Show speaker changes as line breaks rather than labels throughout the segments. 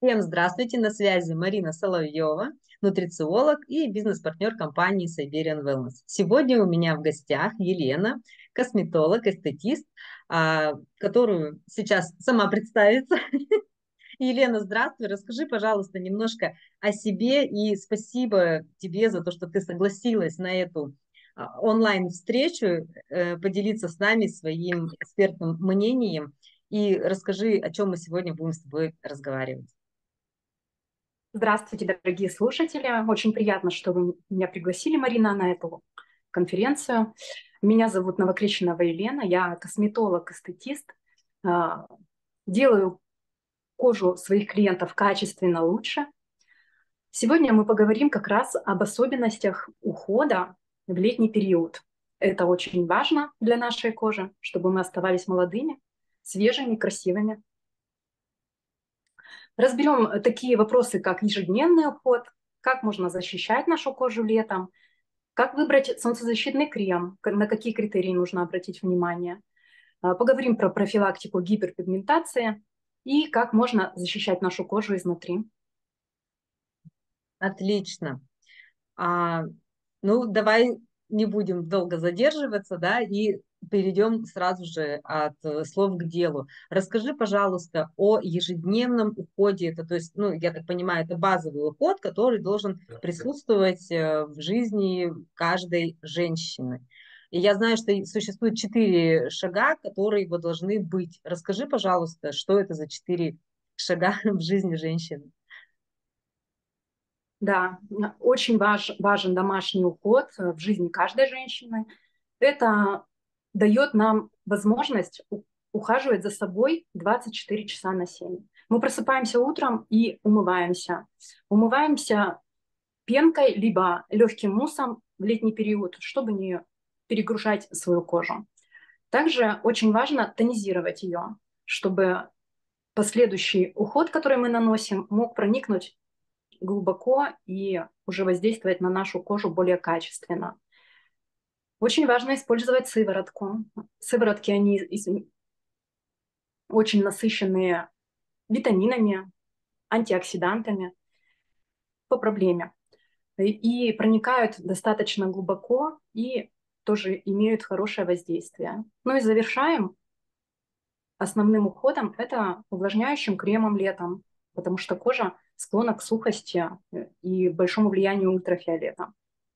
Всем здравствуйте, на связи Марина Соловьева, нутрициолог и бизнес-партнер компании Siberian Wellness. Сегодня у меня в гостях Елена, косметолог, эстетист, которую сейчас сама представится. Елена, здравствуй, расскажи, пожалуйста, немножко о себе и спасибо тебе за то, что ты согласилась на эту онлайн-встречу, поделиться с нами своим экспертным мнением и расскажи, о чем мы сегодня будем с тобой разговаривать.
Здравствуйте, дорогие слушатели. Очень приятно, что вы меня пригласили, Марина, на эту конференцию. Меня зовут Новокрещенова Елена, я косметолог-эстетист. А, Делаю кожу своих клиентов качественно лучше. Сегодня мы поговорим как раз об особенностях ухода в летний период. Это очень важно для нашей кожи, чтобы мы оставались молодыми, свежими, красивыми. Разберем такие вопросы, как ежедневный уход, как можно защищать нашу кожу летом, как выбрать солнцезащитный крем, на какие критерии нужно обратить внимание. Поговорим про профилактику гиперпигментации и как можно защищать нашу кожу изнутри.
Отлично. А, ну, давай не будем долго задерживаться, да, и перейдем сразу же от слов к делу. Расскажи, пожалуйста, о ежедневном уходе. Это, то есть, ну, я так понимаю, это базовый уход, который должен присутствовать в жизни каждой женщины. И я знаю, что существует 4 шага, которые вот должны быть. Расскажи, пожалуйста, что это за 4 шага в жизни женщины.
Да, очень важен домашний уход в жизни каждой женщины. Это дает нам возможность ухаживать за собой 24 часа на 7. Мы просыпаемся утром и умываемся. Умываемся пенкой, либо легким муссом в летний период, чтобы не перегружать свою кожу. Также очень важно тонизировать ее, чтобы последующий уход, который мы наносим, мог проникнуть глубоко и уже воздействовать на нашу кожу более качественно. Очень важно использовать сыворотку. Сыворотки, они очень насыщенные витаминами, антиоксидантами по проблеме. И проникают достаточно глубоко и тоже имеют хорошее воздействие. Ну и завершаем основным уходом это увлажняющим кремом летом, потому что кожа склонна к сухости и большому влиянию ультрафиолета.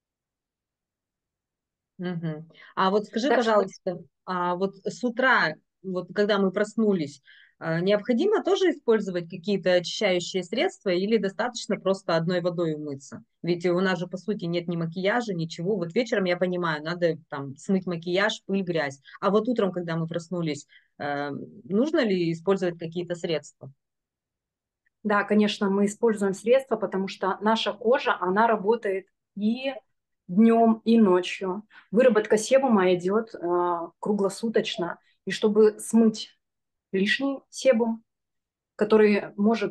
Мгм. А вот скажи,
Так что
пожалуйста, а вот с утра, вот когда мы проснулись, необходимо тоже использовать какие-то очищающие средства или достаточно просто одной водой умыться? Ведь у нас же, по сути, нет ни макияжа, ничего. Вот вечером, я понимаю, надо там смыть макияж, пыль, грязь. А вот утром, когда мы проснулись, э, нужно ли использовать какие-то средства?
да, конечно, мы используем средства, потому что наша кожа, она работает и днем, и ночью. Выработка себума идет круглосуточно. И чтобы смыть лишний себум, который может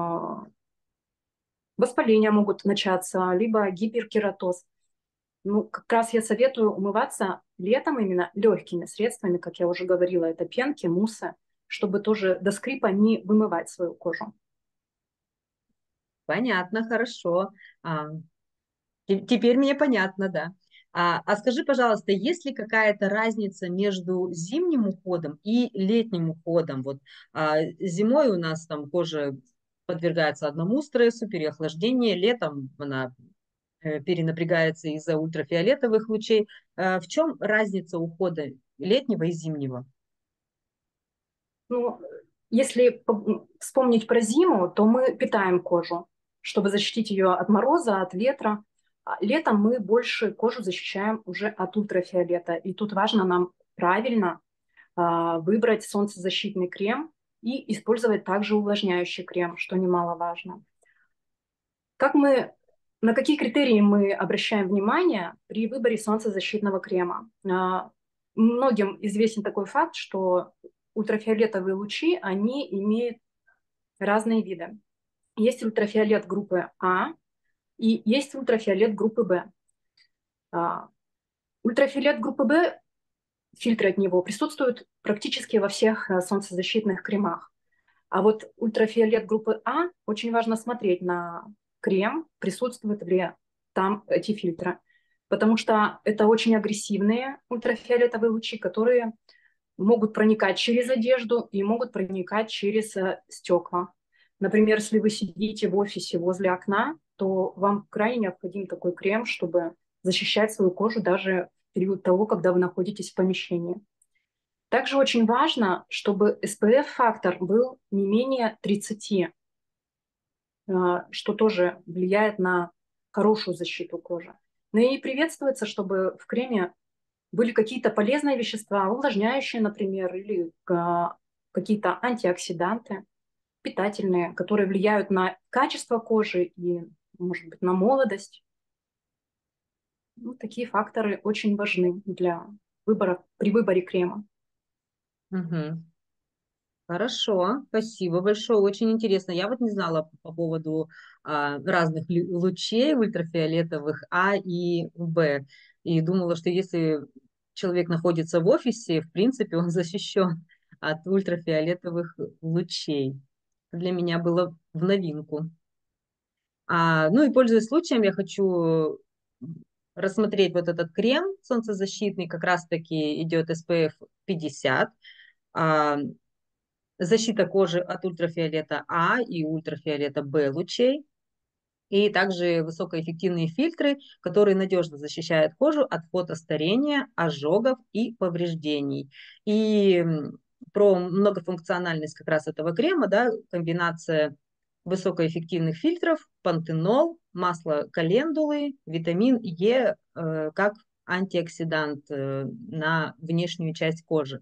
воспаления могут начаться, либо гиперкератоз. Ну, как раз я советую умываться летом именно легкими средствами, как я уже говорила, это пенки, муссы, чтобы тоже до скрипа не вымывать свою кожу.
Понятно, хорошо. А, теперь мне понятно, да. Скажи, пожалуйста, есть ли какая-то разница между зимним уходом и летним уходом? Вот зимой у нас там кожа подвергается одному стрессу, переохлаждению, летом она перенапрягается из-за ультрафиолетовых лучей. В чем разница ухода летнего и зимнего?
Ну, если вспомнить про зиму, то мы питаем кожу, чтобы защитить ее от мороза, от ветра. А летом мы больше кожу защищаем уже от ультрафиолета. И тут важно нам правильно выбрать солнцезащитный крем и использовать также увлажняющий крем, что немаловажно. Как мы, на какие критерии мы обращаем внимание при выборе солнцезащитного крема? Многим известен такой факт, что ультрафиолетовые лучи, они имеют разные виды. Есть ультрафиолет группы А и есть ультрафиолет группы В. А, Ультрафиолет группы В, фильтры от него присутствуют практически во всех солнцезащитных кремах. А вот ультрафиолет группы А очень важно смотреть на крем, присутствуют ли там эти фильтры. Потому что это очень агрессивные ультрафиолетовые лучи, которые могут проникать через одежду и могут проникать через стекла. Например, если вы сидите в офисе возле окна, то вам крайне необходим такой крем, чтобы защищать свою кожу даже в период того, когда вы находитесь в помещении. Также очень важно, чтобы SPF-фактор был не менее 30, что тоже влияет на хорошую защиту кожи. Ну и приветствуется, чтобы в креме были какие-то полезные вещества, увлажняющие, например, или какие-то антиоксиданты питательные, которые влияют на качество кожи и, может быть, на молодость. Ну, такие факторы очень важны для выбора, при выборе крема.
Мгм. Хорошо, спасибо большое, очень интересно. Я вот не знала по поводу разных лучей ультрафиолетовых А и Б. И думала, что если человек находится в офисе, в принципе, он защищен от ультрафиолетовых лучей. Для меня было в новинку. Ну и пользуясь случаем, я хочу рассмотреть вот этот крем солнцезащитный, как раз-таки идет SPF 50. А, Защита кожи от ультрафиолета А и ультрафиолета Б лучей. И также высокоэффективные фильтры, которые надежно защищают кожу от фотостарения, ожогов и повреждений. И про многофункциональность как раз этого крема, да, комбинация высокоэффективных фильтров, пантенол, масло календулы, витамин Е как антиоксидант на внешнюю часть кожи.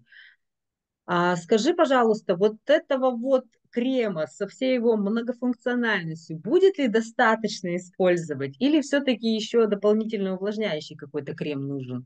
Скажи, пожалуйста, вот этого вот крема со всей его многофункциональностью будет ли достаточно использовать? Или все-таки еще дополнительно увлажняющий какой-то крем нужен?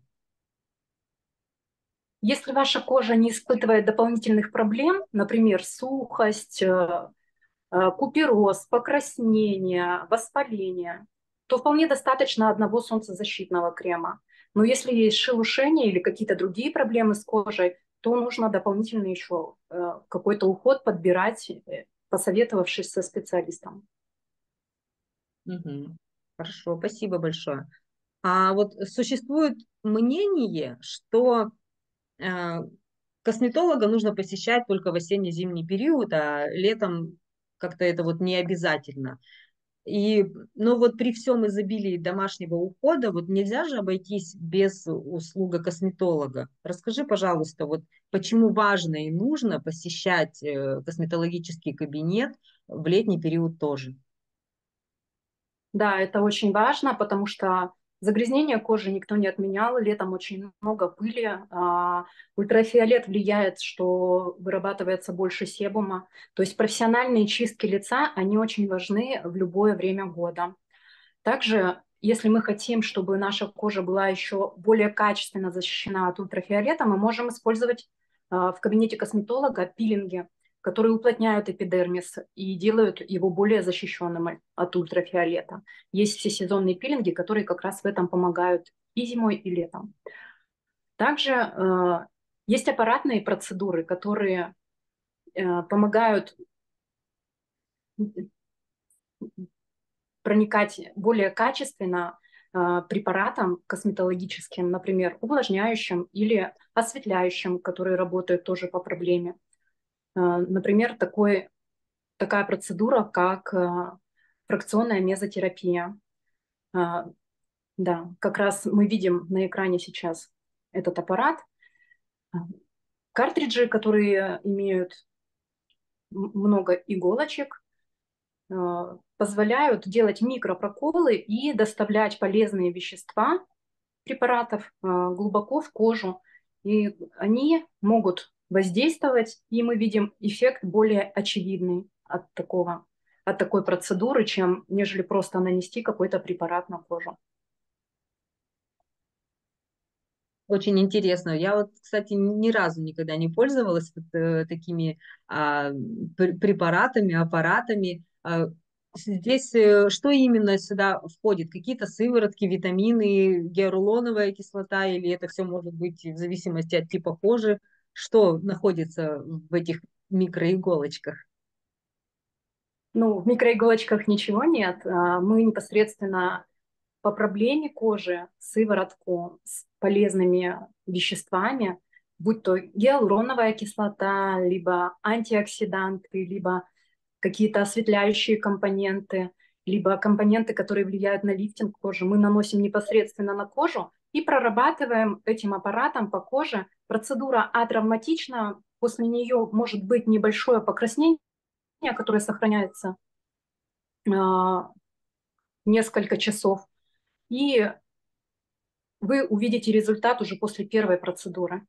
Если ваша кожа не испытывает дополнительных проблем, например, сухость, купероз, покраснение, воспаление, то вполне достаточно одного солнцезащитного крема. Но если есть шелушение или какие-то другие проблемы с кожей, то нужно дополнительно еще какой-то уход подбирать, посоветовавшись со специалистом.
Мгм. Хорошо, спасибо большое. А вот существует мнение, что э, косметолога нужно посещать только в осенне-зимний период, а летом как-то это вот не обязательно. Но вот при всем изобилии домашнего ухода, вот нельзя же обойтись без услуги косметолога. Расскажи, пожалуйста, вот почему важно и нужно посещать косметологический кабинет в летний период тоже.
Да, это очень важно, потому что загрязнение кожи никто не отменял. Летом очень много пыли. Ультрафиолет влияет, что вырабатывается больше себума. То есть профессиональные чистки лица, они очень важны в любое время года. Также, если мы хотим, чтобы наша кожа была еще более качественно защищена от ультрафиолета, мы можем использовать в кабинете косметолога пилинги, которые уплотняют эпидермис и делают его более защищенным от ультрафиолета. Есть всесезонные пилинги, которые как раз в этом помогают и зимой, и летом. Также есть аппаратные процедуры, которые помогают проникать более качественно препаратам косметологическим, например, увлажняющим или осветляющим, которые работают тоже по проблеме. Например, такая процедура, как фракционная мезотерапия. Да, как раз мы видим на экране сейчас этот аппарат. Картриджи, которые имеют много иголочек, позволяют делать микропроколы и доставлять полезные вещества препаратов глубоко в кожу. И они могут воздействовать, и мы видим эффект более очевидный от такой процедуры, чем нежели просто нанести какой-то препарат на кожу.
Очень интересно. Я вот, кстати, ни разу никогда не пользовалась вот, такими препаратами, аппаратами. Здесь что именно сюда входит? Какие-то сыворотки, витамины, гиалуроновая кислота, или это все может быть в зависимости от типа кожи? Что находится в этих микроиголочках?
Ну, в микроиголочках ничего нет. Мы непосредственно по проблеме кожи, сыворотку с полезными веществами, будь то гиалуроновая кислота, либо антиоксиданты, либо какие-то осветляющие компоненты, либо компоненты, которые влияют на лифтинг кожи, мы наносим непосредственно на кожу и прорабатываем этим аппаратом по коже. Процедура атравматична, после нее может быть небольшое покраснение, которое сохраняется несколько часов, и вы увидите результат уже после первой процедуры.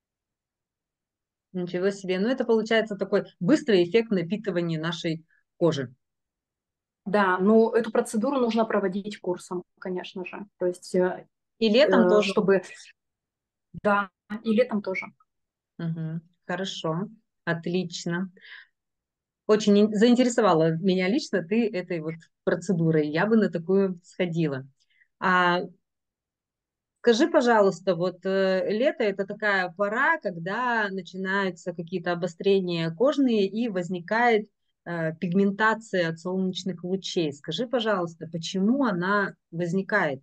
Ничего себе. Ну, это получается такой быстрый эффект напитывания нашей кожи.
Да, но эту процедуру нужно проводить курсом, конечно же. То есть,
И летом тоже.
чтобы... Да, и летом тоже.
Мгм. Хорошо, отлично. Очень заинтересовала меня лично ты этой вот процедурой. Я бы на такую сходила. А скажи, пожалуйста, вот лето это такая пора, когда начинаются какие-то обострения кожные и возникает пигментация от солнечных лучей. Скажи, пожалуйста, почему она возникает?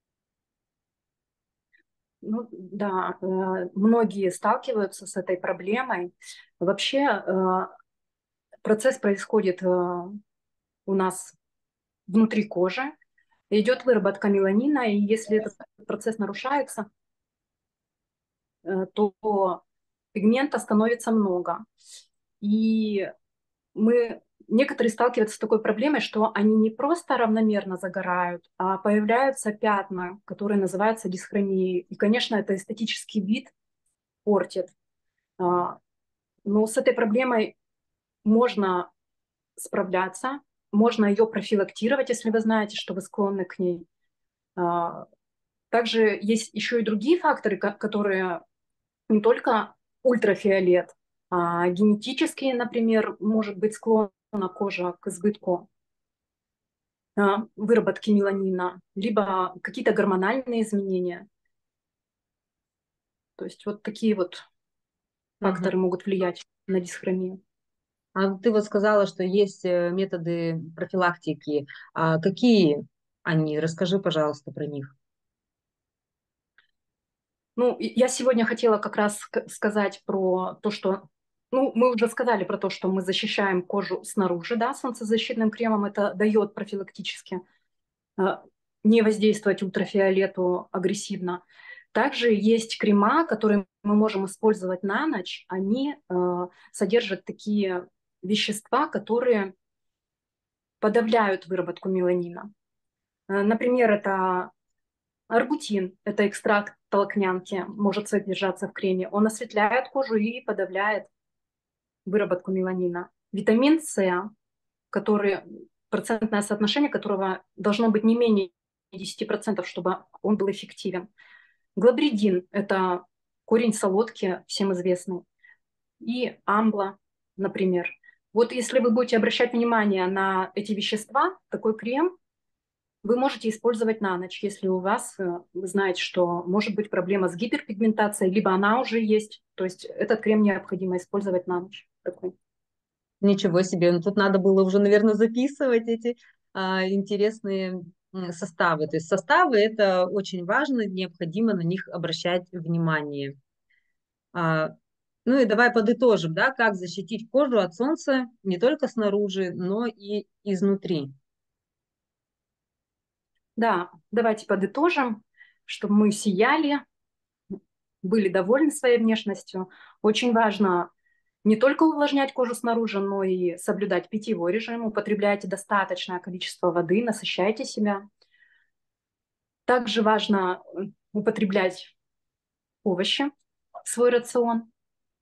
Ну, да, многие сталкиваются с этой проблемой. Вообще процесс происходит у нас внутри кожи, идет выработка меланина, и если этот процесс нарушается, то пигмента становится много. И некоторые сталкиваются с такой проблемой, что они не просто равномерно загорают, а появляются пятна, которые называются дисхромией. И, конечно, это эстетический вид портит. А, Но с этой проблемой можно справляться, можно ее профилактировать, если вы знаете, что вы склонны к ней. А, Также есть еще и другие факторы, которые не только ультрафиолет, а генетические, например, может быть склонна кожа к избытку выработки меланина, либо какие-то гормональные изменения. То есть вот такие вот
Мгм.
факторы могут влиять на дисхромию.
А ты вот сказала, что есть методы профилактики. А какие они? Расскажи, пожалуйста, про них.
Ну, я сегодня хотела как раз сказать про то, что... Ну, мы уже сказали про то, что мы защищаем кожу снаружи, да, солнцезащитным кремом. Это дает профилактически э, не воздействовать ультрафиолету агрессивно. Также есть крема, которые мы можем использовать на ночь. Они содержат такие вещества, которые подавляют выработку меланина. Например, это арбутин, это экстракт толокнянки, может содержаться в креме. Он осветляет кожу и подавляет выработку меланина. Витамин С, который, процентное соотношение которого должно быть не менее 10%, чтобы он был эффективен. Глабридин – это корень солодки, всем известный. И амбла, например. Вот если вы будете обращать внимание на эти вещества, такой крем вы можете использовать на ночь, если у вас, вы знаете, что может быть проблема с гиперпигментацией, либо она уже есть. То есть этот крем необходимо использовать на ночь. Такой.
Ничего себе. Ну, тут надо было уже, наверное, записывать эти интересные составы. То есть составы это очень важно, необходимо на них обращать внимание. А, ну и давай подытожим, да, как защитить кожу от солнца не только снаружи, но и изнутри.
Да, давайте подытожим, чтобы мы сияли, были довольны своей внешностью. Очень важно не только увлажнять кожу снаружи, но и соблюдать питьевой режим, употребляйте достаточное количество воды, насыщайте себя. Также важно употреблять овощи в свой рацион.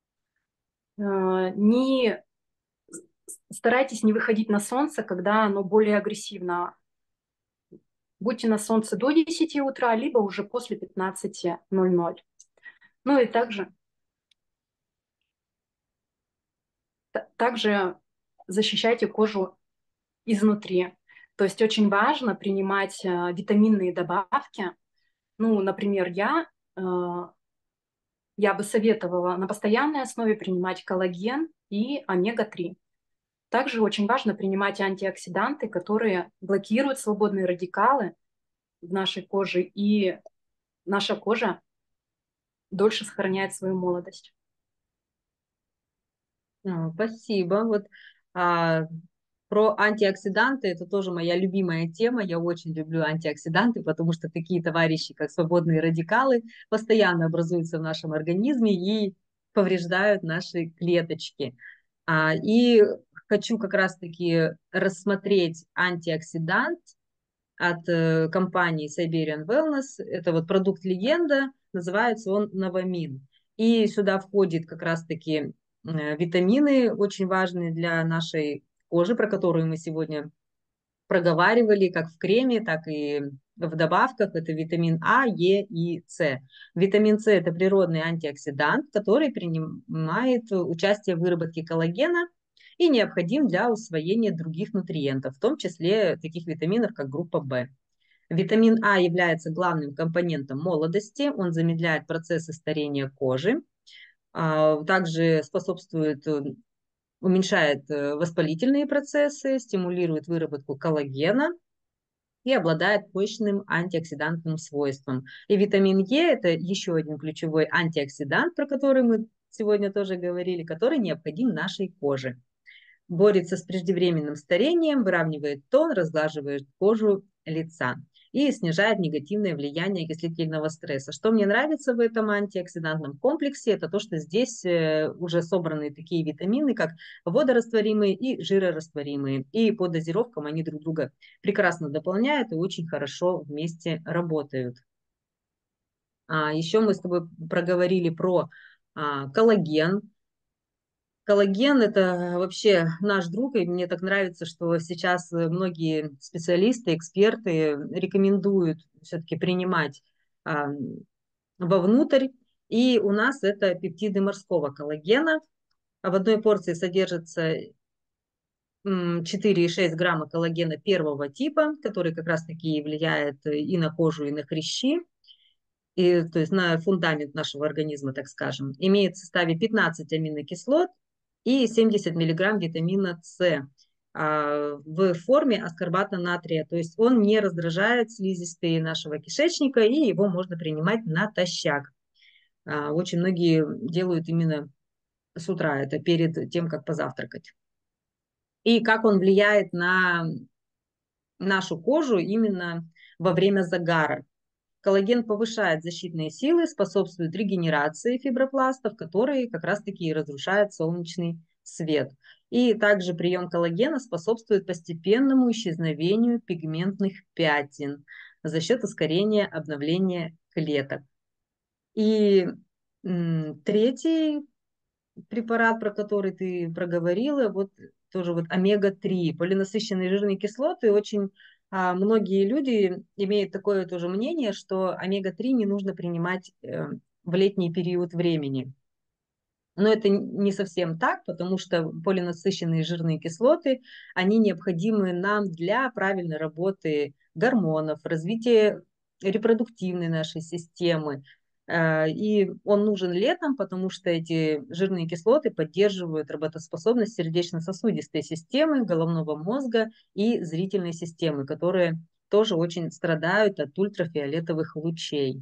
Не старайтесь не выходить на солнце, когда оно более агрессивно. Будьте на солнце до 10 утра, либо уже после 15:00. Ну и также защищайте кожу изнутри. То есть очень важно принимать витаминные добавки. Ну, например, я бы советовала на постоянной основе принимать коллаген и омега-3. Также очень важно принимать антиоксиданты, которые блокируют свободные радикалы в нашей коже, и наша кожа дольше сохраняет свою молодость.
Спасибо. Вот а, про антиоксиданты это тоже моя любимая тема. Я очень люблю антиоксиданты, потому что такие товарищи, как свободные радикалы, постоянно образуются в нашем организме и повреждают наши клеточки. И хочу как раз-таки рассмотреть антиоксидант от компании Siberian Wellness. Это вот продукт легенда, называется он Новамин. И сюда входит как раз-таки витамины, очень важные для нашей кожи, про которую мы сегодня проговаривали, как в креме, так и в добавках. Это витамин А, Е и С. Витамин С – это природный антиоксидант, который принимает участие в выработке коллагена и необходим для усвоения других нутриентов, в том числе таких витаминов, как группа В. Витамин А является главным компонентом молодости, он замедляет процессы старения кожи, также способствует, уменьшает воспалительные процессы, стимулирует выработку коллагена и обладает мощным антиоксидантным свойством. И витамин Е – это еще один ключевой антиоксидант, про который мы сегодня тоже говорили, который необходим нашей коже. Борется с преждевременным старением, выравнивает тон, разглаживает кожу лица и снижает негативное влияние окислительного стресса. Что мне нравится в этом антиоксидантном комплексе, это то, что здесь уже собраны такие витамины, как водорастворимые и жирорастворимые. И по дозировкам они друг друга прекрасно дополняют и очень хорошо вместе работают. Еще мы с тобой проговорили про коллаген. Коллаген – это вообще наш друг, и мне так нравится, что сейчас многие специалисты, эксперты рекомендуют все-таки принимать а, вовнутрь. И у нас это пептиды морского коллагена. В одной порции содержится 4,6 грамма коллагена первого типа, который как раз-таки влияет и на кожу, и на хрящи, и, то есть на фундамент нашего организма, так скажем. Имеет в составе 15 аминокислот и 70 миллиграмм витамина С в форме аскорбата натрия. То есть он не раздражает слизистые нашего кишечника, и его можно принимать натощак. Очень многие делают именно с утра, это перед тем, как позавтракать. И как он влияет на нашу кожу именно во время загара. Коллаген повышает защитные силы, способствует регенерации фибропластов, которые как раз-таки и разрушают солнечный свет. И также прием коллагена способствует постепенному исчезновению пигментных пятен за счет ускорения обновления клеток. И третий препарат, про который ты проговорила, вот тоже вот омега-3, полинасыщенные жирные кислоты. Очень многие люди имеют такое тоже мнение, что омега-3 не нужно принимать в летний период времени. Но это не совсем так, потому что полинасыщенные жирные кислоты, они необходимы нам для правильной работы гормонов, развития репродуктивной нашей системы. И он нужен летом, потому что эти жирные кислоты поддерживают работоспособность сердечно-сосудистой системы, головного мозга и зрительной системы, которые тоже очень страдают от ультрафиолетовых лучей.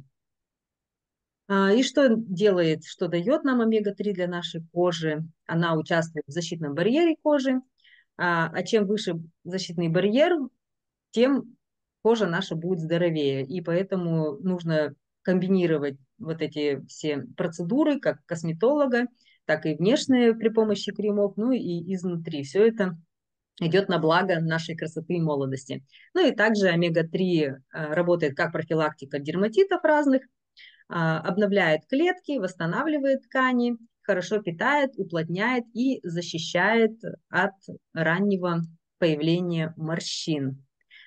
И что делает, что дает нам омега-3 для нашей кожи? Она участвует в защитном барьере кожи, а чем выше защитный барьер, тем кожа наша будет здоровее. И поэтому нужно комбинировать вот эти все процедуры, как косметолога, так и внешние при помощи кремов, ну и изнутри. Все это идет на благо нашей красоты и молодости. Ну и также омега-3 работает как профилактика дерматитов разных, обновляет клетки, восстанавливает ткани, хорошо питает, уплотняет и защищает от раннего появления морщин.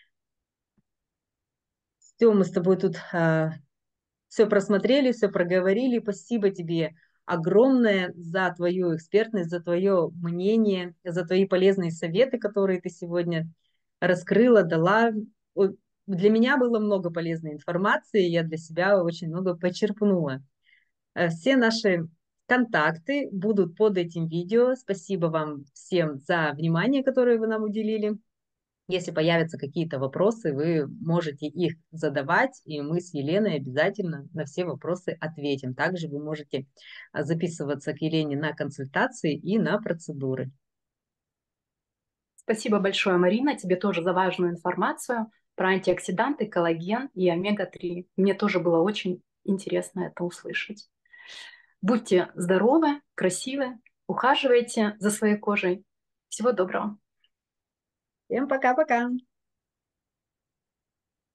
Все, мы с тобой тут все просмотрели, все проговорили. Спасибо тебе огромное за твою экспертность, за твое мнение, за твои полезные советы, которые ты сегодня раскрыла, дала. Для меня было много полезной информации, я для себя очень много почерпнула. Все наши Контакты будут под этим видео. Спасибо вам всем за внимание, которое вы нам уделили. Если появятся какие-то вопросы, вы можете их задавать, и мы с Еленой обязательно на все вопросы ответим. Также вы можете записываться к Елене на консультации и на процедуры.
Спасибо большое, Марина, тебе тоже за важную информацию про антиоксиданты, коллаген и омега-3. Мне тоже было очень интересно это услышать. Будьте здоровы, красивы, ухаживайте за своей кожей. Всего доброго.
Всем пока-пока!